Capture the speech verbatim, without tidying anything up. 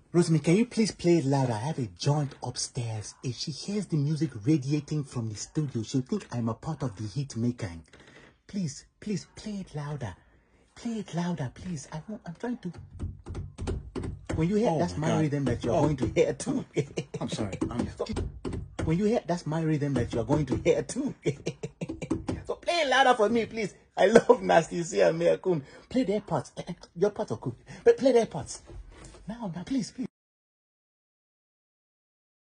Rosemary, can you please play it louder? I have a joint upstairs. If she hears the music radiating from the studio, she'll think I'm a part of the hit making. Please, please play it louder. Play it louder, please. I won't, I'm trying to. When you hear Oh that's my, my God. rhythm that you're Oh. going to hear too. I'm sorry. I'm... When you hear that's my rhythm that you're going to hear too. So play it louder for me, please. I love Nasty C and Mea Kun. Play their parts. Your part of cool. But play their parts. Now, now, please, please.